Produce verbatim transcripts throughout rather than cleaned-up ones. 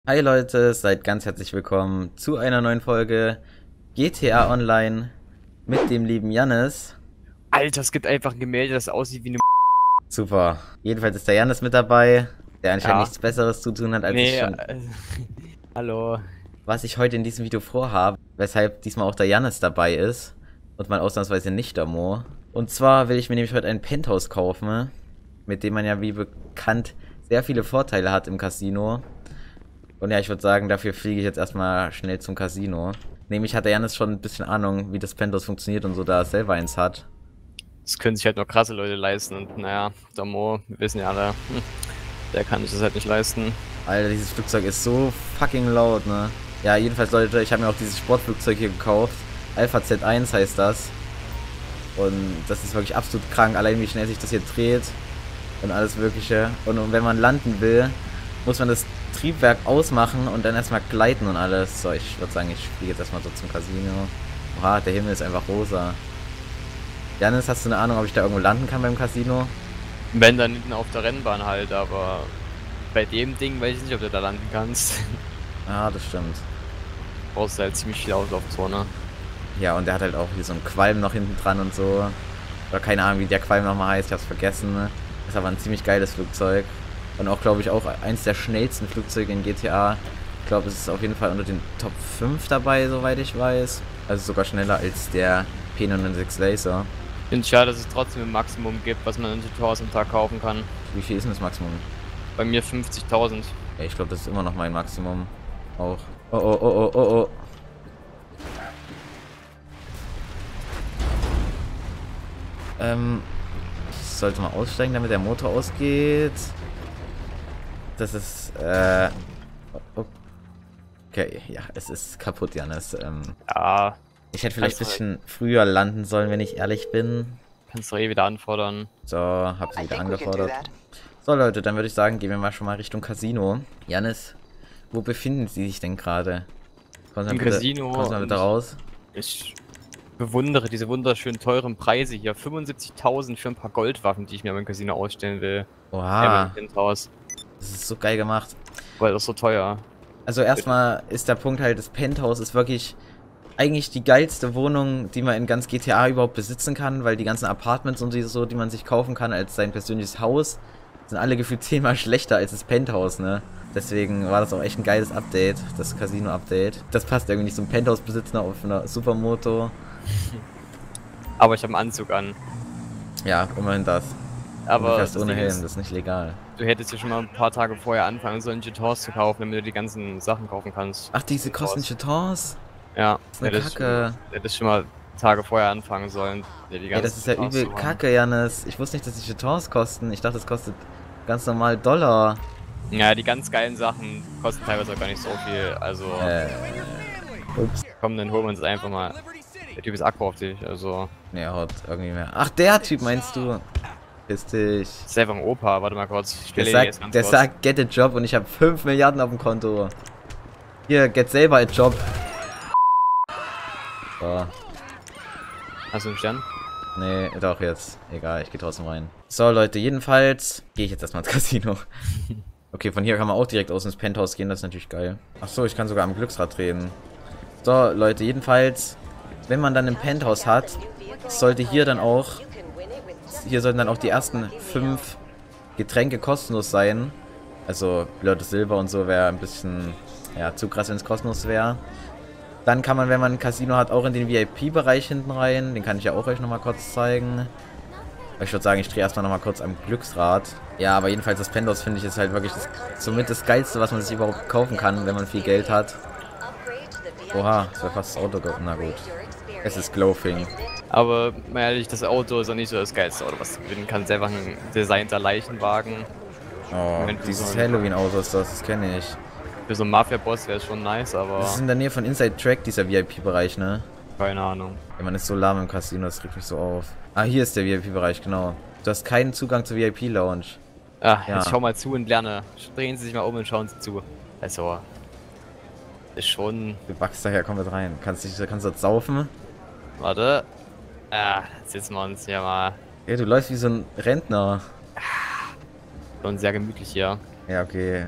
Hi Leute, seid ganz herzlich willkommen zu einer neuen Folge G T A Online mit dem lieben Jannis. Alter, es gibt einfach ein Gemälde, das aussieht wie eine... Super. Jedenfalls ist der Jannis mit dabei, der anscheinend Ja. nichts Besseres zu tun hat, als sich Nee, schon... äh, hallo. Was ich heute in diesem Video vorhabe, weshalb diesmal auch der Jannis dabei ist und mal ausnahmsweise nicht der Mo. Und zwar will ich mir nämlich heute ein Penthouse kaufen, mit dem man ja wie bekannt sehr viele Vorteile hat im Casino. Und ja, ich würde sagen, dafür fliege ich jetzt erstmal schnell zum Casino. Nämlich hat der Jannis schon ein bisschen Ahnung, wie das Penthouse funktioniert und so, da er selber eins hat. Das können sich halt nur krasse Leute leisten und naja, der Mo, wir wissen ja alle, hm, der kann sich das halt nicht leisten. Alter, dieses Flugzeug ist so fucking laut, ne? Ja, jedenfalls, Leute, ich habe mir auch dieses Sportflugzeug hier gekauft. Alpha Z eins heißt das. Und das ist wirklich absolut krank, allein wie schnell sich das hier dreht und alles Mögliche. Und wenn man landen will, muss man das Triebwerk ausmachen und dann erstmal gleiten und alles. So, ich würde sagen, ich fliege jetzt erstmal so zum Casino. Oha, der Himmel ist einfach rosa. Janis, hast du eine Ahnung, ob ich da irgendwo landen kann beim Casino? Wenn dann hinten auf der Rennbahn halt, aber bei dem Ding weiß ich nicht, ob du da landen kannst. Ah, das stimmt. Brauchst du halt ziemlich viel Auslaufzone. Ja, und der hat halt auch hier so einen Qualm noch hinten dran und so. Oder keine Ahnung, wie der Qualm nochmal heißt, ich hab's vergessen. Ist aber ein ziemlich geiles Flugzeug. Und auch, glaube ich, auch eins der schnellsten Flugzeuge in G T A. Ich glaube, es ist auf jeden Fall unter den Top fünf dabei, soweit ich weiß. Also sogar schneller als der P neunundsechzig Laser. Finde ich schade, dass es trotzdem ein Maximum gibt, was man in Tutorials am Tag kaufen kann. Wie viel ist denn das Maximum? Bei mir fünfzigtausend. Ja, ich glaube, das ist immer noch mein Maximum. Auch. Oh, oh, oh, oh, oh, oh. Ähm, ich sollte mal aussteigen, damit der Motor ausgeht. Das ist, äh... Okay, ja, es ist kaputt, Janis. Ähm, Ja, ich hätte vielleicht ein bisschen früher landen sollen, wenn ich ehrlich bin. kannst du eh wieder anfordern. So, hab sie wieder angefordert. So, Leute, dann würde ich sagen, gehen wir mal schon mal Richtung Casino. Janis, wo befinden Sie sich denn gerade? Im Casino. Kommst du mal bitte raus? Ich bewundere diese wunderschön teuren Preise hier. fünfundsiebzigtausend für ein paar Goldwaffen, die ich mir im Casino ausstellen will. Oha, Ja, Haus. das ist so geil gemacht. Weil das so teuer. Also erstmal ist der Punkt halt, das Penthouse ist wirklich eigentlich die geilste Wohnung, die man in ganz G T A überhaupt besitzen kann, weil die ganzen Apartments und so, die man sich kaufen kann als sein persönliches Haus, sind alle gefühlt zehnmal schlechter als das Penthouse, ne? Deswegen war das auch echt ein geiles Update, das Casino-Update. Das passt irgendwie nicht zum Penthouse-Besitzer auf einer Supermoto. Aber ich habe einen Anzug an. Ja, immerhin das. Aber du fährst ohne Helm, ist, das ist nicht legal. Du hättest ja schon mal ein paar Tage vorher anfangen sollen, Jetons zu kaufen, damit du die ganzen Sachen kaufen kannst. Ach, diese kosten Jetons? Ja, das ist eine Kacke. Du hättest schon mal Tage vorher anfangen sollen. Die ganzen Ey, das ist ja übel Kacke, Janis. Ich wusste nicht, dass die Jetons kosten. Ich dachte, das kostet ganz normal Dollar. Ja, die ganz geilen Sachen kosten teilweise auch gar nicht so viel. Also, äh, ups. Komm, dann holen wir uns einfach mal. Der Typ ist Akku auf dich, also. Ne, er haut irgendwie mehr. Ach, der Typ meinst du? Piss dich. Das ist einfach ein Opa, warte mal kurz. Ich der sagt, der sagt, get a job und ich habe fünf Milliarden auf dem Konto. Hier, get selber a job. So. Hast du einen Stern? Nee, doch jetzt. Egal, ich gehe trotzdem rein. So, Leute, jedenfalls gehe ich jetzt erstmal ins Casino. Okay, von hier kann man auch direkt aus ins Penthouse gehen, das ist natürlich geil. Ach so, ich kann sogar am Glücksrad drehen. So, Leute, jedenfalls, wenn man dann ein Penthouse hat, sollte hier dann auch, hier sollten dann auch die ersten fünf Getränke kostenlos sein. Also, Blödes Silber und so wäre ein bisschen, ja, zu krass, wenn es kostenlos wäre. Dann kann man, wenn man ein Casino hat, auch in den V I P-Bereich hinten rein. Den kann ich ja auch euch nochmal kurz zeigen. Ich würde sagen, ich drehe erstmal nochmal kurz am Glücksrad. Ja, aber jedenfalls das Penthouse finde ich ist halt wirklich das, somit das Geilste, was man sich überhaupt kaufen kann, wenn man viel Geld hat. Oha, das wäre fast das Auto. Na gut. Es ist Glowfing. Aber mal ehrlich, das Auto ist auch nicht so das geilste Auto, was du gewinnen kannst. Einfach ein designter Leichenwagen. Oh, dieses Halloween-Auto ist das, das kenne ich. Für so einen Mafia-Boss wäre es schon nice, aber... Das ist in der Nähe von Inside Track, dieser V I P-Bereich, ne? Keine Ahnung. Ja, man ist so lahm im Casino, das regt mich so auf. Ah, hier ist der V I P-Bereich, genau. Du hast keinen Zugang zur V I P-Lounge. Ah, ja. Jetzt schau mal zu und lerne. Drehen Sie sich mal um und schauen Sie zu. Also... Ist schon... Du wachst daher komplett rein. Kannst du kannst dort saufen? Warte. Ah, jetzt sitzen wir uns hier mal. Ja, du läufst wie so ein Rentner. Schon sehr gemütlich hier. Ja, okay.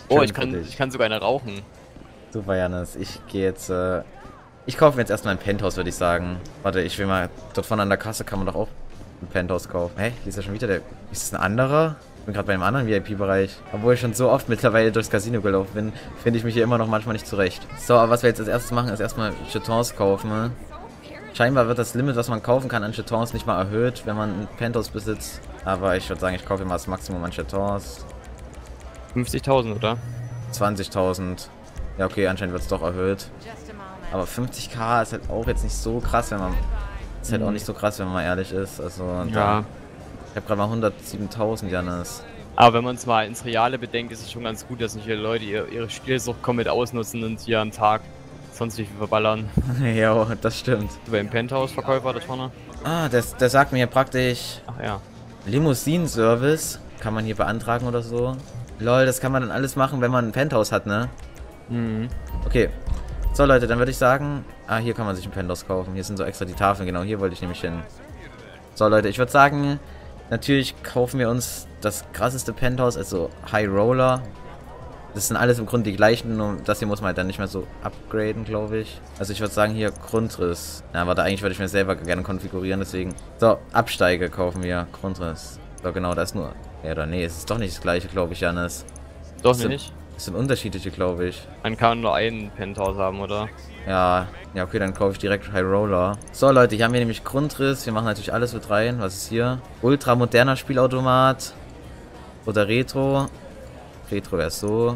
Oh, Schön ich für kann, dich. ich kann sogar eine rauchen. Super, Janis. Ich gehe jetzt, äh... Ich kaufe mir jetzt erstmal ein Penthouse, würde ich sagen. Warte, ich will mal... Dort vorne an der Kasse kann man doch auch ein Penthouse kaufen. Hä? Hier ist ja schon wieder der... Ist das ein anderer? Ich bin gerade bei einem anderen V I P-Bereich. Obwohl ich schon so oft mittlerweile durchs Casino gelaufen bin, finde ich mich hier immer noch manchmal nicht zurecht. So, aber was wir jetzt als erstes machen, ist erstmal Jetons kaufen. Ne? Scheinbar wird das Limit, was man kaufen kann an Jetons, nicht mal erhöht, wenn man ein Penthouse besitzt. Aber ich würde sagen, ich kaufe immer das Maximum an Jetons. fünfzigtausend, oder? zwanzigtausend. Ja, okay, anscheinend wird es doch erhöht. Aber fünfzig K ist halt auch jetzt nicht so krass, wenn man... Ist halt auch nicht so krass, wenn man mal ehrlich ist. Also, Ja. Da, ich habe gerade mal hundertsiebentausend, Janis. Aber wenn man es mal ins Reale bedenkt, ist es schon ganz gut, dass nicht viele Leute ihre, ihre Spielsucht komplett ausnutzen und hier am Tag sonst wie viel verballern. Ja, das stimmt. Beim Penthouse-Verkäufer da vorne. Ah, der, der sagt mir hier praktisch Ach ja. Limousinenservice. Kann man hier beantragen oder so. Lol, das kann man dann alles machen, wenn man ein Penthouse hat, ne? Mhm. Okay. So, Leute, dann würde ich sagen... Ah, hier kann man sich ein Penthouse kaufen. Hier sind so extra die Tafeln. Genau, hier wollte ich nämlich hin. So, Leute, ich würde sagen... Natürlich kaufen wir uns das krasseste Penthouse, also High Roller. Das sind alles im Grunde die gleichen, nur das hier muss man halt dann nicht mehr so upgraden, glaube ich. Also ich würde sagen hier Grundriss. Na, warte, eigentlich würde ich mir selber gerne konfigurieren, deswegen... So, Absteige kaufen wir. Grundriss. So, genau, das nur... Ja, oder nee, es ist doch nicht das gleiche, glaube ich, Janis. Doch Das sind, nicht? das sind unterschiedliche, glaube ich. Man kann nur einen Penthouse haben, oder? Ja, ja, okay, dann kaufe ich direkt High Roller. So, Leute, hier haben wir nämlich Grundriss. Wir machen natürlich alles mit rein. Was ist hier? Ultra moderner Spielautomat. Oder Retro. Retro wäre so.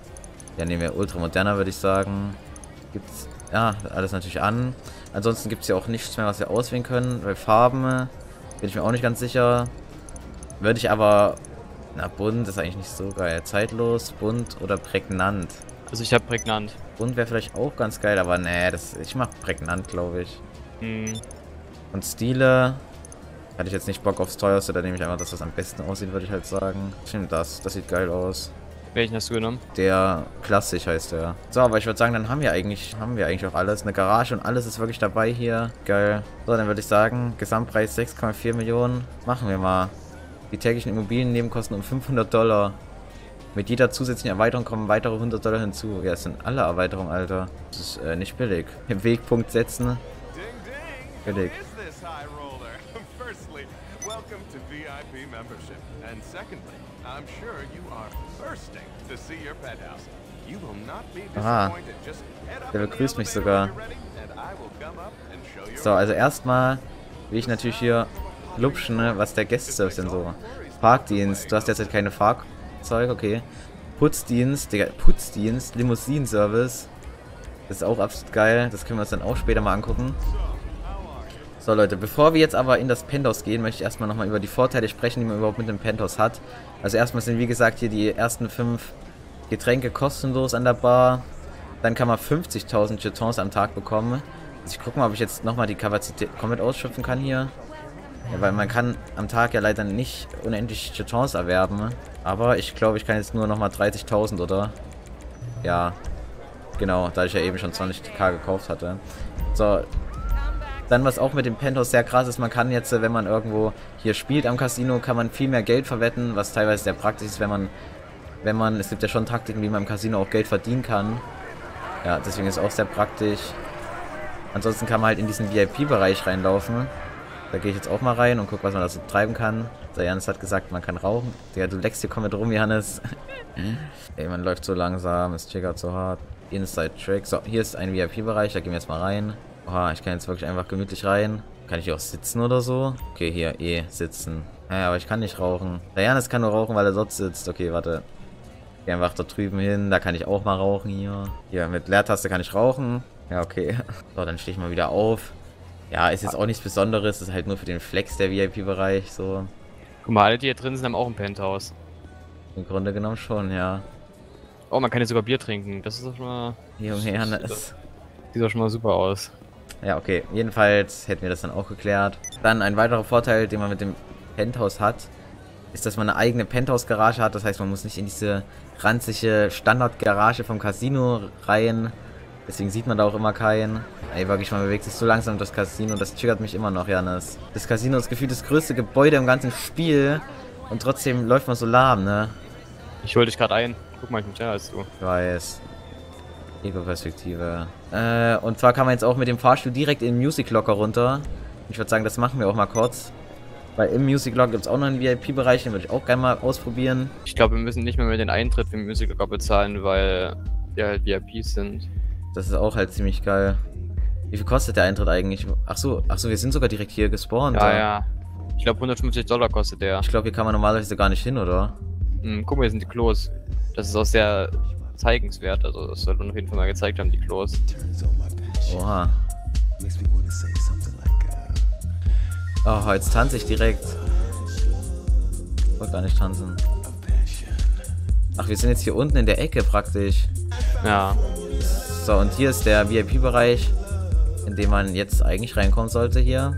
Ja, nehmen wir ultra moderner, würde ich sagen. Gibt's, ja, alles natürlich an. Ansonsten gibt es hier auch nichts mehr, was wir auswählen können. Bei Farben bin ich mir auch nicht ganz sicher. Würde ich aber... Na, bunt ist eigentlich nicht so geil. Zeitlos, bunt oder prägnant. Also ich habe prägnant. Bunt wäre vielleicht auch ganz geil, aber nee, das, ich mach prägnant, glaube ich. Hm. Und Stile hatte ich jetzt nicht Bock aufs teuerste, da nehme ich einfach, dass das am besten aussieht, würde ich halt sagen. Ich nehme das, das sieht geil aus. Welchen hast du genommen? Der klassisch heißt der. So, aber ich würde sagen, dann haben wir eigentlich, haben wir eigentlich auch alles. Eine Garage und alles ist wirklich dabei hier. Geil. So, dann würde ich sagen, Gesamtpreis sechs Komma vier Millionen. Machen wir mal. Die täglichen Immobiliennebenkosten um fünfhundert Dollar. Mit jeder zusätzlichen Erweiterung kommen weitere hundert Dollar hinzu. Ja, das sind alle Erweiterungen, Alter. Das ist äh, nicht billig. Im Wegpunkt setzen. Billig. Aha. Der begrüßt mich sogar. So, also erstmal will ich natürlich hier lupschen, ne, was der Guest-Service denn so. Parkdienst. Du hast derzeit keine Fahrzeuge, okay. Putzdienst, Digga, Putzdienst, Limousinenservice. Das ist auch absolut geil. Das können wir uns dann auch später mal angucken. So, Leute, bevor wir jetzt aber in das Penthouse gehen, möchte ich erstmal nochmal über die Vorteile sprechen, die man überhaupt mit dem Penthouse hat. Also erstmal sind, wie gesagt, hier die ersten fünf Getränke kostenlos an der Bar. Dann kann man fünfzigtausend Jetons am Tag bekommen. Also ich gucke mal, ob ich jetzt nochmal die Kapazität komplett ausschöpfen kann hier. Ja, weil man kann am Tag ja leider nicht unendlich Jetons erwerben. Aber ich glaube, ich kann jetzt nur nochmal dreißigtausend, oder? Ja. Genau, da ich ja eben schon zwanzig K gekauft hatte. So. Dann, was auch mit dem Penthouse sehr krass ist, man kann jetzt, wenn man irgendwo hier spielt am Casino, kann man viel mehr Geld verwetten, was teilweise sehr praktisch ist, wenn man, wenn man, es gibt ja schon Taktiken, wie man im Casino auch Geld verdienen kann. Ja, deswegen ist es auch sehr praktisch. Ansonsten kann man halt in diesen V I P-Bereich reinlaufen. Da gehe ich jetzt auch mal rein und gucke, was man da so treiben kann. Der Janis hat gesagt, man kann rauchen. Digga, du leckst hier komplett rum, Janis. Ey, man läuft so langsam, es triggert so hart. Inside Track. So, hier ist ein V I P-Bereich, da gehen wir jetzt mal rein. Oha, ich kann jetzt wirklich einfach gemütlich rein. Kann ich hier auch sitzen oder so? Okay, hier, eh, sitzen. Ja, aber ich kann nicht rauchen. Der Janis kann nur rauchen, weil er dort sitzt. Okay, warte. Geh einfach da drüben hin, da kann ich auch mal rauchen hier. Hier, mit Leertaste kann ich rauchen. Ja, okay. So, dann stehe ich mal wieder auf. Ja, ist jetzt auch nichts Besonderes. Ist halt nur für den Flex der V I P-Bereich, so. Guck mal, alle, die hier drin sind, haben auch ein Penthouse. Im Grunde genommen schon, ja. Oh, man kann hier sogar Bier trinken. Das ist doch schon mal... Junge, Janis. Sieht doch schon mal super aus. Ja, okay. Jedenfalls hätten wir das dann auch geklärt. Dann ein weiterer Vorteil, den man mit dem Penthouse hat, ist, dass man eine eigene Penthouse-Garage hat. Das heißt, man muss nicht in diese ranzige Standard-Garage vom Casino rein. Deswegen sieht man da auch immer keinen. Ey, wirklich, man bewegt sich so langsam das Casino. Das triggert mich immer noch, Janis. Das Casino ist gefühlt das größte Gebäude im ganzen Spiel. Und trotzdem läuft man so lahm, ne? Ich hol dich gerade ein. Guck mal, ich bin schneller als du. Ich weiß. Ego-Perspektive. Äh, und zwar kann man jetzt auch mit dem Fahrstuhl direkt in den Music Locker runter. Ich würde sagen, das machen wir auch mal kurz. Weil im Music Locker gibt es auch noch einen V I P-Bereich, den würde ich auch gerne mal ausprobieren. Ich glaube, wir müssen nicht mehr mit den Eintritt für den Music Locker bezahlen, weil wir halt V I Ps sind. Das ist auch halt ziemlich geil. Wie viel kostet der Eintritt eigentlich? Ach so, ach so, wir sind sogar direkt hier gespawnt. Ja, da. ja. Ich glaube, hundertfünfzig Dollar kostet der. Ich glaube, hier kann man normalerweise gar nicht hin, oder? Hm, guck mal, hier sind die Klos. Das ist auch sehr zeigenswert. Also, das sollte man auf jeden Fall mal gezeigt haben, die Klos. Oha. Oh, jetzt tanze ich direkt. Ich wollte gar nicht tanzen. Ach, wir sind jetzt hier unten in der Ecke praktisch. Ja. So, und hier ist der V I P-Bereich, in dem man jetzt eigentlich reinkommen sollte hier.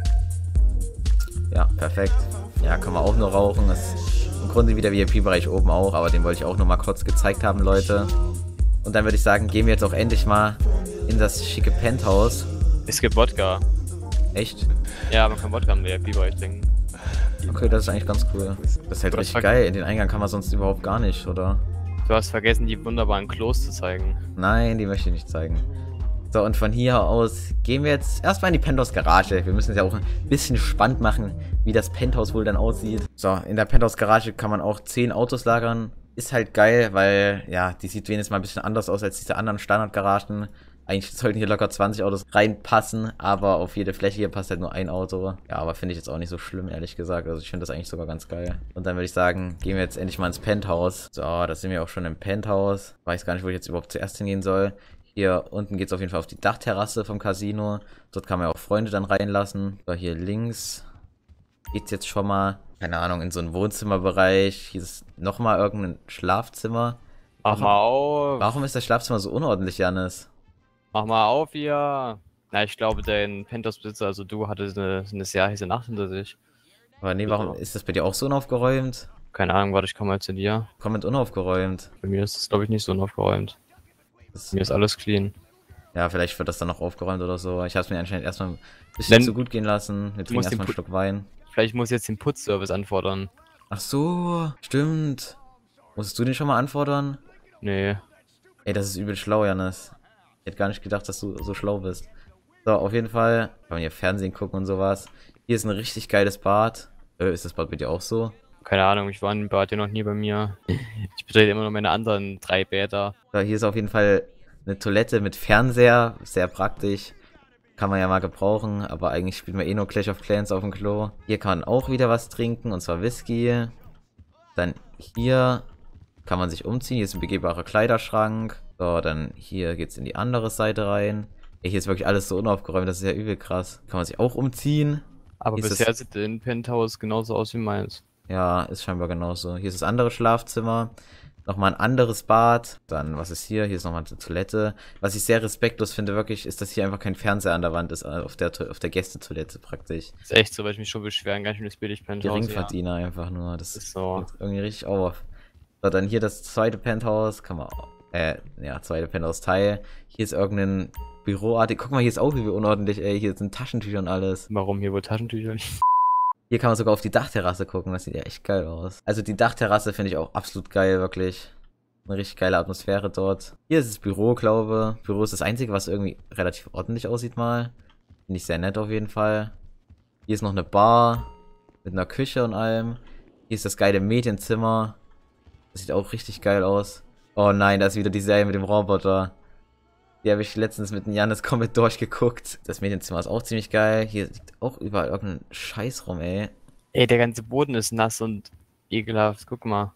Ja, perfekt. Ja, kann man auch nur rauchen. Das ist im Grunde wie der V I P-Bereich oben auch, aber den wollte ich auch nur mal kurz gezeigt haben, Leute. Und dann würde ich sagen, gehen wir jetzt auch endlich mal in das schicke Penthouse. Es gibt Wodka. Echt? Ja, man kann Wodka im V I P-Bereich trinken. Okay, das ist eigentlich ganz cool. Das ist halt Du hast richtig ver- geil. In den Eingang kann man sonst überhaupt gar nicht, oder? Du hast vergessen, die wunderbaren Klos zu zeigen. Nein, die möchte ich nicht zeigen. So, und von hier aus gehen wir jetzt erstmal in die Penthouse-Garage. Wir müssen es ja auch ein bisschen spannend machen, wie das Penthouse wohl dann aussieht. So, in der Penthouse-Garage kann man auch zehn Autos lagern. Ist halt geil, weil, ja, die sieht wenigstens mal ein bisschen anders aus als diese anderen Standardgaragen. Eigentlich sollten hier locker zwanzig Autos reinpassen, aber auf jede Fläche hier passt halt nur ein Auto. Ja, aber finde ich jetzt auch nicht so schlimm, ehrlich gesagt. Also ich finde das eigentlich sogar ganz geil. Und dann würde ich sagen, gehen wir jetzt endlich mal ins Penthouse. So, da sind wir auch schon im Penthouse. Weiß gar nicht, wo ich jetzt überhaupt zuerst hingehen soll. Hier unten geht es auf jeden Fall auf die Dachterrasse vom Casino. Dort kann man ja auch Freunde dann reinlassen. So, hier links geht's jetzt schon mal, keine Ahnung, in so einen Wohnzimmerbereich. Hier ist nochmal irgendein Schlafzimmer. Mach mal auf. Warum ist das Schlafzimmer so unordentlich, Janis? Mach mal auf hier. Na, ich glaube, dein Penthouse-Besitzer, also du, hattest eine, eine sehr heiße Nacht hinter sich. Aber nee, warum ist das bei dir auch so unaufgeräumt? Keine Ahnung, warte, ich komme mal zu dir. Komplett unaufgeräumt. Bei mir ist das, glaube ich, nicht so unaufgeräumt. Das, Bei mir ist alles clean. ja, vielleicht wird das dann noch aufgeräumt oder so. Ich habe es mir anscheinend erstmal ein bisschen Wenn- zu gut gehen lassen. Wir trinken musst erstmal den einen Schluck Wein. Vielleicht muss ich jetzt den Putzservice anfordern. Ach so, stimmt. Musstest du den schon mal anfordern? Nee. Ey, das ist übel schlau, Janis. Ich hätte gar nicht gedacht, dass du so schlau bist. So, auf jeden Fall kann man hier Fernsehen gucken und sowas. Hier ist ein richtig geiles Bad. Äh, ist das Bad bei dir auch so? Keine Ahnung, ich war in Bad ja noch nie bei mir. Ich betrete immer noch meine anderen drei Bäder. So, hier ist auf jeden Fall eine Toilette mit Fernseher. Sehr praktisch. Kann man ja mal gebrauchen, aber eigentlich spielt man eh nur Clash of Clans auf dem Klo. Hier kann man auch wieder was trinken, und zwar Whisky. Dann hier kann man sich umziehen. Hier ist ein begehbarer Kleiderschrank. So, dann hier geht's in die andere Seite rein. Ey, hier ist wirklich alles so unaufgeräumt, das ist ja übel krass. Kann man sich auch umziehen. Aber Ist bisher das- sieht dein Penthouse genauso aus wie meins. Ja, ist scheinbar genauso. Hier ist das andere Schlafzimmer. Nochmal ein anderes Bad. Dann, was ist hier? Hier ist nochmal eine Toilette. Was ich sehr respektlos finde, wirklich, ist, dass hier einfach kein Fernseher an der Wand ist, auf der, To- auf der Gästetoilette praktisch. Ist echt so, weil ich mich schon beschweren, ganz schön billig Penthouse. Geringverdiener einfach nur. Das Ist so. geht irgendwie richtig auf. So, dann hier das zweite Penthouse. Kann man auch, äh, ja, zweite Penthouse-Teil. Hier ist irgendein Büroartig. Guck mal, hier ist auch wie unordentlich, ey. Hier sind Taschentücher und alles. Warum hier wohl Taschentücher? Hier kann man sogar auf die Dachterrasse gucken, das sieht ja echt geil aus. Also die Dachterrasse finde ich auch absolut geil, wirklich. Eine richtig geile Atmosphäre dort. Hier ist das Büro, glaube ich. Büro ist das einzige, was irgendwie relativ ordentlich aussieht mal. Finde ich sehr nett auf jeden Fall. Hier ist noch eine Bar mit einer Küche und allem. Hier ist das geile Medienzimmer. Das sieht auch richtig geil aus. Oh nein, da ist wieder die Serie mit dem Roboter. Die habe ich letztens mit dem Janis komplett durchgeguckt. Das Medienzimmer ist auch ziemlich geil. Hier liegt auch überall irgendein Scheiß rum, ey. Ey, der ganze Boden ist nass und ekelhaft. Guck mal.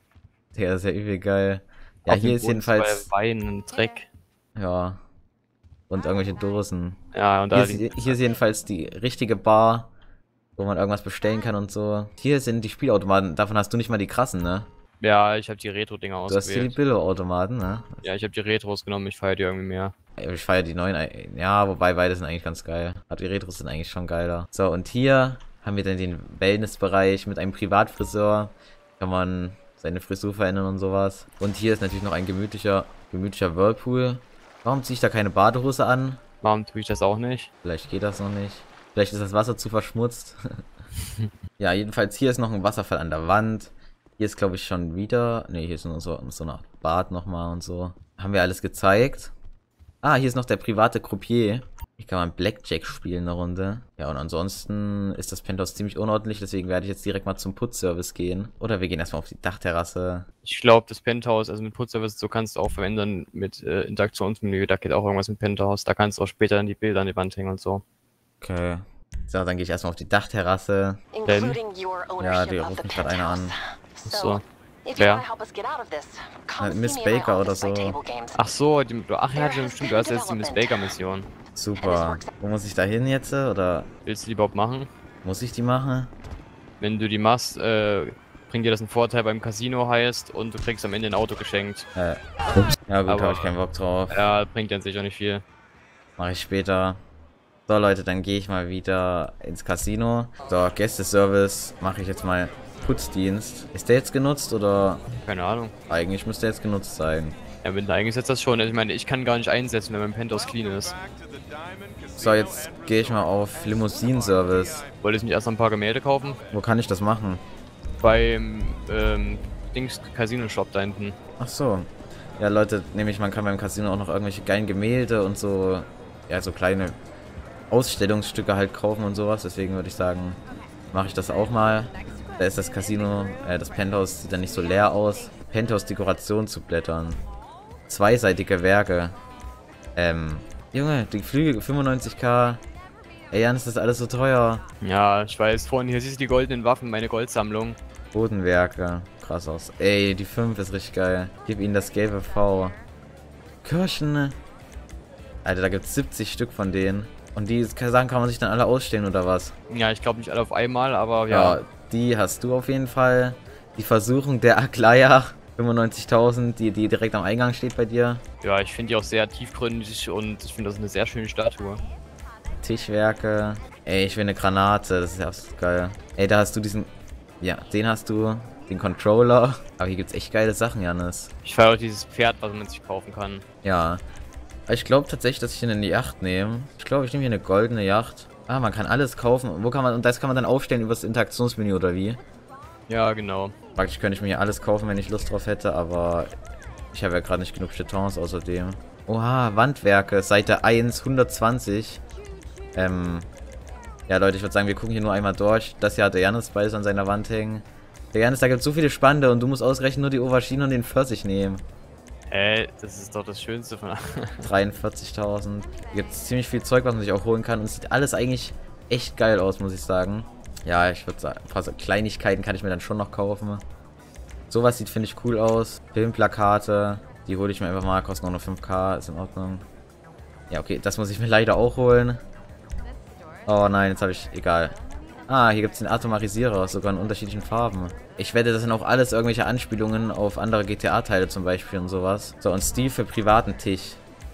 Der ist ja übel geil. Ja, Auf hier dem ist Boden jedenfalls. überall Wein und Dreck. Ja. Und irgendwelche Dosen. Ja, und da Hier ist, hier ist jedenfalls die richtige Bar, wo man irgendwas bestellen kann und so. Hier sind die Spielautomaten. Davon hast du nicht mal die krassen, ne? Ja, ich habe die Retro-Dinger Du hast hier die ausgewählt. Billo-Automaten, ne? Ja, ich habe die Retros genommen, ich feiere die irgendwie mehr. Ey, Ich feiere die neuen. ein- Ja, wobei beide sind eigentlich ganz geil. Aber die Retros sind eigentlich schon geiler. So, und hier haben wir dann den Wellnessbereich mit einem Privatfriseur. Kann man seine Frisur verändern und sowas. Und hier ist natürlich noch ein gemütlicher, gemütlicher Whirlpool. Warum ziehe ich da keine Badehose an? Warum tue ich das auch nicht? Vielleicht geht das noch nicht. Vielleicht ist das Wasser zu verschmutzt. Ja, jedenfalls hier ist noch ein Wasserfall an der Wand. Hier ist, glaube ich, schon wieder... Ne, hier ist nur so, so eine Art Bad nochmal und so. Haben wir alles gezeigt. Ah, hier ist noch der private Croupier. Hier kann man Blackjack spielen eine Runde. Ja, und ansonsten ist das Penthouse ziemlich unordentlich, deswegen werde ich jetzt direkt mal zum Putzservice gehen. Oder wir gehen erstmal auf die Dachterrasse. Ich glaube, das Penthouse, also mit Putzservice, so kannst du auch verwenden mit äh, Interaktionsmenü. Da geht auch irgendwas mit Penthouse. Da kannst du auch später dann die Bilder an die Wand hängen und so. Okay. So, dann gehe ich erstmal auf die Dachterrasse. Denn? Ja, die ruft mich gerade einer an. So. Wer? Na, Miss Baker oder so. Ach so, die, ach ja, stimmt, du hast jetzt die Miss Baker Mission. Super. Wo muss ich da hin jetzt, oder? Willst du die überhaupt machen? Muss ich die machen? Wenn du die machst, äh, bringt dir das einen Vorteil beim Casino heißt und du kriegst am Ende ein Auto geschenkt. Äh, ja gut, habe ich keinen Bock drauf. Ja, bringt dir an sich auch nicht viel. Mache ich später. So Leute, dann gehe ich mal wieder ins Casino. So, Gästeservice mache ich jetzt mal Putzdienst. Ist der jetzt genutzt oder? Keine Ahnung. Eigentlich müsste er jetzt genutzt sein. Ja, wenn du eingesetzt hast schon. Ich meine, ich kann gar nicht einsetzen, wenn mein Penthouse clean ist. So, jetzt gehe ich mal auf Limousinenservice. Wolltest du nicht erst noch ein paar Gemälde kaufen? Wo kann ich das machen? Beim, ähm, Dings Casino-Shop da hinten. Ach so. Ja Leute, nämlich man kann beim Casino auch noch irgendwelche geilen Gemälde und so, ja, so kleine Ausstellungsstücke halt kaufen und sowas. Deswegen würde ich sagen, mache ich das auch mal. Da ist das Casino, äh, das Penthouse sieht dann nicht so leer aus. Penthouse-Dekoration zu blättern. Zweiseitige Werke. Ähm, Junge, die Flügel fünfundneunzigtausend. Ey, Jan, ist das alles so teuer? Ja, ich weiß, vorhin hier siehst du die goldenen Waffen, meine Goldsammlung. Bodenwerke. Krass aus. Ey, die fünf ist richtig geil. Gib ihnen das gelbe V. Kirchen. Alter, da gibt es siebzig Stück von denen. Und die Sachen kann man sich dann alle ausstellen, oder was? Ja, ich glaube nicht alle auf einmal, aber ja. Ja, die hast du auf jeden Fall. Die Versuchung der Aglaya. fünfundneunzigtausend, die, die direkt am Eingang steht bei dir. Ja, ich finde die auch sehr tiefgründig und ich finde das eine sehr schöne Statue. Tischwerke. Ey, ich will eine Granate. Das ist ja absolut geil. Ey, da hast du diesen... Ja, den hast du. Den Controller. Aber hier gibt's echt geile Sachen, Janis. Ich feiere auch dieses Pferd, was man sich kaufen kann. Ja. Ich glaube tatsächlich, dass ich hier eine Yacht nehme. Ich glaube, ich nehme hier eine goldene Yacht. Ah, man kann alles kaufen. Wo kann man... Und das kann man dann aufstellen über das Interaktionsmenü, oder wie? Ja, genau. Praktisch könnte ich mir hier alles kaufen, wenn ich Lust drauf hätte, aber... Ich habe ja gerade nicht genug Jetons außerdem. Oha, Wandwerke. Seite eins, hundertzwanzig. Ähm... Ja, Leute, ich würde sagen, wir gucken hier nur einmal durch. Das hier hat der Janis beides an seiner Wand hängen. Der Janis, da gibt es so viele Spannende und du musst ausgerechnet nur die Aubergine und den Pfirsich nehmen. Ey, das ist doch das Schönste von... dreiundvierzigtausend. Hier gibt es ziemlich viel Zeug, was man sich auch holen kann. Und es sieht alles eigentlich echt geil aus, muss ich sagen. Ja, ich würde sagen, ein paar so Kleinigkeiten kann ich mir dann schon noch kaufen. Sowas sieht, finde ich, cool aus. Filmplakate, die hole ich mir einfach mal, kosten auch nur fünf K, ist in Ordnung. Ja, okay, das muss ich mir leider auch holen. Oh nein, jetzt habe ich... Egal. Ah, hier gibt es den Atomarisierer, sogar in unterschiedlichen Farben. Ich wette, das sind auch alles irgendwelche Anspielungen auf andere G T A-Teile zum Beispiel und sowas. So, und Steve für privaten Tisch.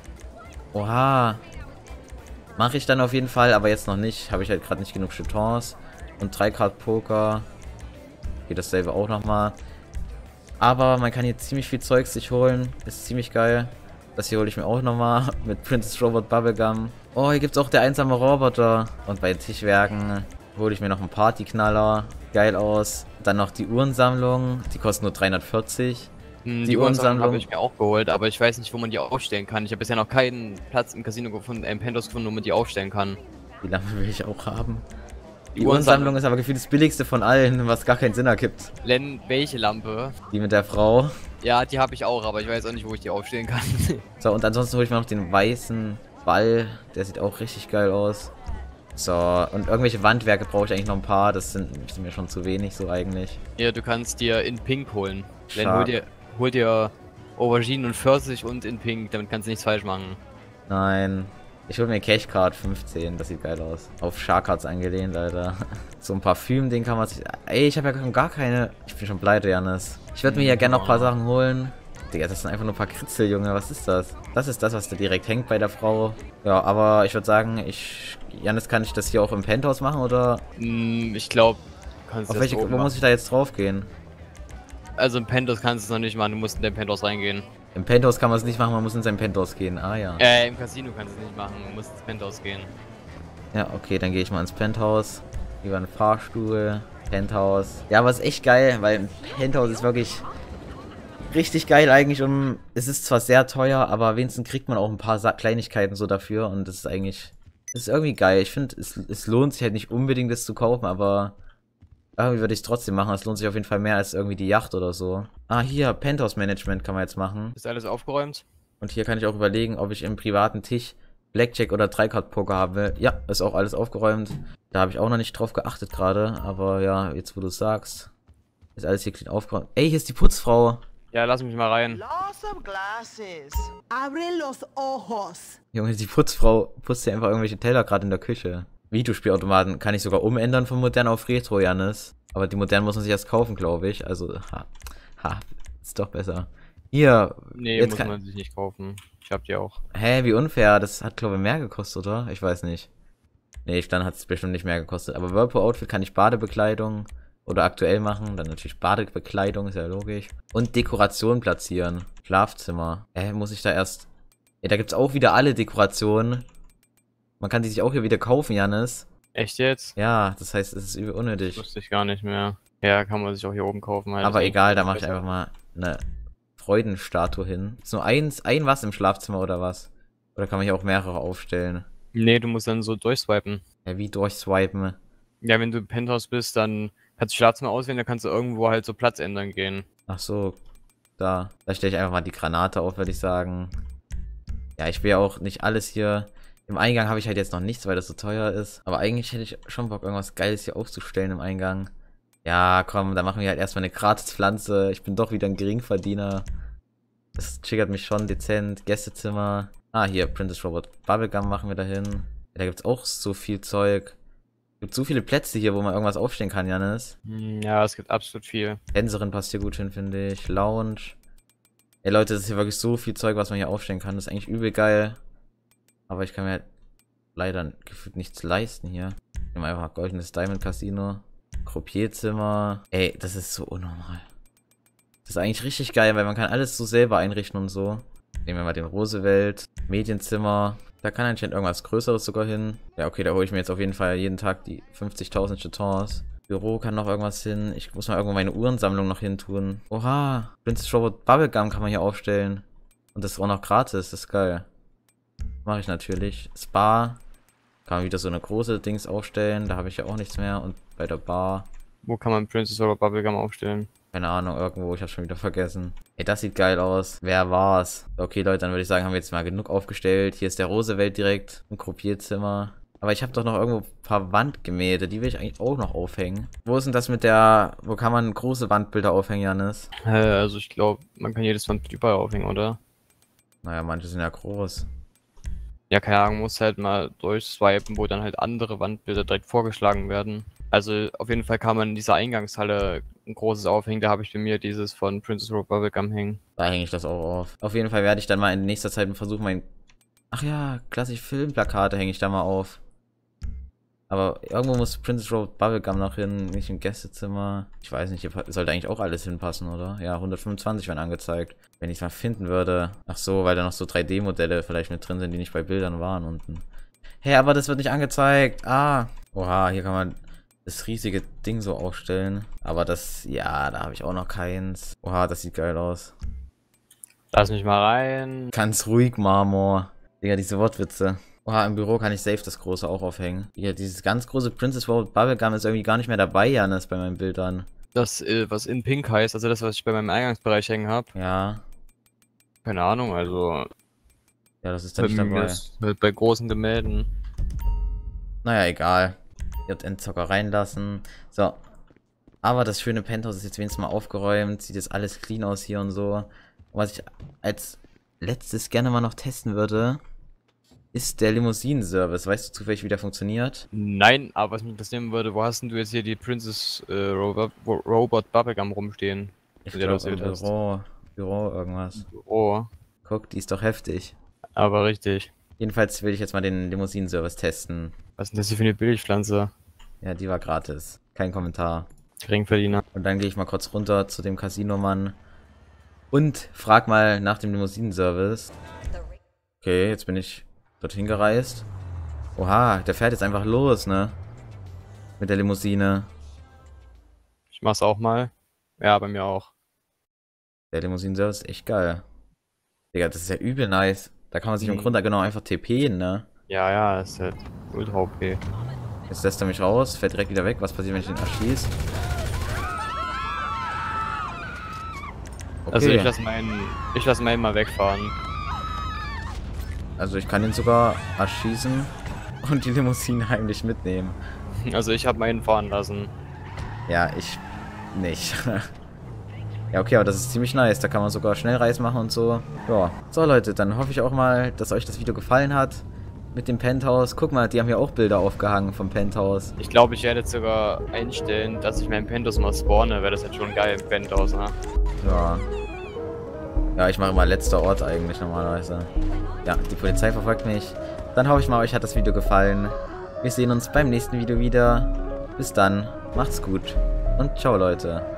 Oha. Mache ich dann auf jeden Fall, aber jetzt noch nicht. Habe ich halt gerade nicht genug Jetons. Und drei Card Poker. Geht dasselbe auch nochmal. Aber man kann hier ziemlich viel Zeug sich holen. Ist ziemlich geil. Das hier hole ich mir auch nochmal. Mit Princess Robot Bubblegum. Oh, hier gibt es auch der einsame Roboter. Und bei Tischwerken hole ich mir noch einen Partyknaller. Geil aus. Dann noch die Uhrensammlung. Die kostet nur dreihundertvierzig. Die, die Uhrensammlung habe ich mir auch geholt, aber ich weiß nicht, wo man die aufstellen kann. Ich habe bisher noch keinen Platz im Casino gefunden, im Penthouse gefunden, wo man die aufstellen kann. Die Lampe will ich auch haben. Die, die Uhrensammlung ist aber gefühlt das billigste von allen, was gar keinen Sinn ergibt. Len, welche Lampe? Die mit der Frau. Ja, die habe ich auch, aber ich weiß auch nicht, wo ich die aufstellen kann. So, und ansonsten hole ich mir noch den weißen Ball. Der sieht auch richtig geil aus. So, und irgendwelche Wandwerke brauche ich eigentlich noch ein paar. Das sind, sind mir schon zu wenig, so eigentlich. Ja, du kannst dir in Pink holen. Len, hol dir, hol dir Auberginen und Pfirsich und in Pink, damit kannst du nichts falsch machen. Nein. Ich hole mir Cash Card fünfzehn, das sieht geil aus. Auf Sharkards angelehnt, Alter. So ein Parfüm, den kann man sich... Ey, ich habe ja gar keine... Ich bin schon pleite, Janis. Ich würde mir ja gerne noch ein paar Sachen holen. Digga, das sind einfach nur ein paar Kritzel, Junge. Was ist das? Das ist das, was da direkt hängt bei der Frau. Ja, aber ich würde sagen, ich... Janis, kann ich das hier auch im Penthouse machen, oder? Mm, ich glaube, kannst du Auf welche... Wo machen. Muss ich da jetzt drauf gehen? Also im Penthouse kannst du es noch nicht machen. Du musst in den Penthouse reingehen. Im Penthouse kann man es nicht machen, man muss in sein Penthouse gehen. Ah ja. Äh, im Casino kannst du es nicht machen, du musst ins Penthouse gehen. Ja, okay, dann gehe ich mal ins Penthouse. Über einen Fahrstuhl. Penthouse. Ja, aber ist echt geil, weil Penthouse ist wirklich richtig geil eigentlich. Und es ist zwar sehr teuer, aber wenigstens kriegt man auch ein paar Sa Kleinigkeiten so dafür. Und das ist eigentlich, das ist irgendwie geil. Ich finde, es, es lohnt sich halt nicht unbedingt, das zu kaufen, aber irgendwie würde ich es trotzdem machen. Es lohnt sich auf jeden Fall mehr als irgendwie die Yacht oder so. Ah, hier, Penthouse Management kann man jetzt machen. Ist alles aufgeräumt? Und hier kann ich auch überlegen, ob ich im privaten Tisch Blackjack oder Dreikart-Poker haben will. Ja, ist auch alles aufgeräumt. Da habe ich auch noch nicht drauf geachtet gerade. Aber ja, jetzt wo du es sagst, ist alles hier clean aufgeräumt. Ey, hier ist die Putzfrau. Ja, lass mich mal rein. Lots of glasses. Abre los ojos. Junge, die Putzfrau putzt ja einfach irgendwelche Teller gerade in der Küche. Videospielautomaten kann ich sogar umändern von modern auf Retro, Jannis. Aber die modernen muss man sich erst kaufen, glaube ich. Also, ha, ha, ist doch besser. Hier. Nee, jetzt muss kann man sich nicht kaufen. Ich hab die auch. Hä, wie unfair. Das hat, glaube ich, mehr gekostet, oder? Ich weiß nicht. Nee, dann hat es bestimmt nicht mehr gekostet. Aber Whirlpool-Outfit kann ich Badebekleidung oder aktuell machen. Dann natürlich Badebekleidung, ist ja logisch. Und Dekoration platzieren. Schlafzimmer. Hä, muss ich da erst... Ja, da gibt's auch wieder alle Dekorationen. Man kann die sich auch hier wieder kaufen, Jannis. Echt jetzt? Ja, das heißt, es ist übel unnötig. Wusste ich gar nicht mehr. Ja, kann man sich auch hier oben kaufen. Halt. Aber egal, da mache ich einfach mal eine Freudenstatue hin. Ist nur eins, ein was im Schlafzimmer oder was? Oder kann man hier auch mehrere aufstellen? Nee, du musst dann so durchswipen. Ja, wie durchswipen? Ja, wenn du im Penthouse bist, dann kannst du Schlafzimmer auswählen, dann kannst du irgendwo halt so Platz ändern gehen. Ach so, da. Da stelle ich einfach mal die Granate auf, würde ich sagen. Ja, ich will ja auch nicht alles hier... Im Eingang habe ich halt jetzt noch nichts, weil das so teuer ist. Aber eigentlich hätte ich schon Bock, irgendwas Geiles hier aufzustellen im Eingang. Ja, komm, dann machen wir halt erstmal eine Gratispflanze. Ich bin doch wieder ein Geringverdiener. Das triggert mich schon dezent. Gästezimmer. Ah, hier, Princess Robot Bubblegum machen wir dahin. Ja, da gibt es auch so viel Zeug. Es gibt so viele Plätze hier, wo man irgendwas aufstellen kann, Jannis. Hm, Ja, es gibt absolut viel. Tänzerin passt hier gut hin, finde ich. Lounge. Ey, Leute, das ist hier wirklich so viel Zeug, was man hier aufstellen kann. Das ist eigentlich übel geil. Aber ich kann mir halt leider gefühlt nichts leisten hier. Ich nehme einfach goldenes Diamond Casino. Croupierzimmer. Ey, das ist so unnormal. Das ist eigentlich richtig geil, weil man kann alles so selber einrichten und so. Nehmen wir mal den Roosevelt. Medienzimmer. Da kann anscheinend irgendwas Größeres sogar hin. Ja, okay, da hole ich mir jetzt auf jeden Fall jeden Tag die fünfzigtausend Jetons. Büro kann noch irgendwas hin. Ich muss mal irgendwo meine Uhrensammlung noch hin tun. Oha. Princess Robot Bubblegum kann man hier aufstellen. Und das ist auch noch gratis. Das ist geil. Mache ich natürlich. Spa. Kann man wieder so eine große Dings aufstellen. Da habe ich ja auch nichts mehr. Und bei der Bar. Wo kann man Princess oder Bubblegum aufstellen? Keine Ahnung, irgendwo. Ich habe schon wieder vergessen. Ey, das sieht geil aus. Wer war's? Okay, Leute, dann würde ich sagen, haben wir jetzt mal genug aufgestellt. Hier ist der Roosevelt direkt. Ein Croupierzimmer. Aber ich habe doch noch irgendwo ein paar Wandgemälde. Die will ich eigentlich auch noch aufhängen. Wo ist denn das mit der... Wo kann man große Wandbilder aufhängen, Jannis? Äh, also ich glaube, man kann jedes Wandbild überall aufhängen, oder? Naja, manche sind ja groß. Ja, keine Ahnung, muss halt mal durchswipen, wo dann halt andere Wandbilder direkt vorgeschlagen werden. Also auf jeden Fall kann man in dieser Eingangshalle ein großes aufhängen. Da habe ich bei mir dieses von Princess Robot Bubblegum hängen. Da hänge ich das auch auf. Auf jeden Fall werde ich dann mal in nächster Zeit versuchen, mein... Ach ja, klassische Filmplakate hänge ich da mal auf. Aber irgendwo muss Princess Robot Bubblegum noch hin, nicht im Gästezimmer. Ich weiß nicht, hier sollte eigentlich auch alles hinpassen, oder? Ja, hundertfünfundzwanzig werden angezeigt. Wenn ich es mal finden würde. Ach so, weil da noch so drei D Modelle vielleicht mit drin sind, die nicht bei Bildern waren unten. Hä, hey, aber das wird nicht angezeigt. Ah. Oha, hier kann man das riesige Ding so aufstellen. Aber das, ja, da habe ich auch noch keins. Oha, das sieht geil aus. Lass mich mal rein. Ganz ruhig, Marmor. Digga, diese Wortwitze. Oha, im Büro kann ich safe das große auch aufhängen. Ja, dieses ganz große Princess Robot Bubblegum ist irgendwie gar nicht mehr dabei, Jannis, bei meinen Bildern. Das, äh, was in Pink heißt, also das, was ich bei meinem Eingangsbereich hängen habe. Ja. Keine Ahnung, also. Ja, das ist dann nicht dabei. Halt bei großen Gemälden. Naja, egal. J N-Zocker reinlassen. So. Aber das schöne Penthouse ist jetzt wenigstens mal aufgeräumt. Sieht jetzt alles clean aus hier und so. Und was ich als letztes gerne mal noch testen würde, ist der Limousinen-Service. Weißt du zufällig, wie der funktioniert? Nein, aber was mich interessieren würde, wo hast denn du jetzt hier die Princess äh, Robot, Robot Bubblegum rumstehen? Ich glaube im Büro. Büro irgendwas. Oh. Guck, die ist doch heftig. Aber richtig. Jedenfalls will ich jetzt mal den Limousinen-Service testen. Was ist denn das hier für eine Billigpflanze? Ja, die war gratis. Kein Kommentar. Geringverdiener. Und dann gehe ich mal kurz runter zu dem Casinomann und frag mal nach dem Limousinen-Service. Okay, jetzt bin ich dorthin gereist. Oha, der fährt jetzt einfach los, ne? Mit der Limousine. Ich mach's auch mal. Ja, bei mir auch. Der Limousinen-Service ist echt geil. Digga, das ist ja übel nice. Da kann man sich im Mhm. Grunde genau einfach TPen, ne? Ja, ja, ist halt ultra O P. Jetzt lässt er mich raus, fällt direkt wieder weg. Was passiert, wenn ich ihn erschieße? Okay. Also ich lasse meinen, ich lasse meinen mal wegfahren. Also ich kann ihn sogar erschießen und die Limousine heimlich mitnehmen. Also ich habe meinen fahren lassen. Ja, ich nicht. Ja, okay, aber das ist ziemlich nice. Da kann man sogar Schnellreis machen und so. Ja. So, Leute, dann hoffe ich auch mal, dass euch das Video gefallen hat. Mit dem Penthouse. Guck mal, die haben ja auch Bilder aufgehangen vom Penthouse. Ich glaube, ich werde jetzt sogar einstellen, dass ich meinen Penthouse mal spawne. Wäre das jetzt schon geil im Penthouse, ne? Ja. Ja, ich mache immer letzter Ort eigentlich normalerweise. Ja, die Polizei verfolgt mich. Dann hoffe ich mal, euch hat das Video gefallen. Wir sehen uns beim nächsten Video wieder. Bis dann. Macht's gut. Und ciao, Leute.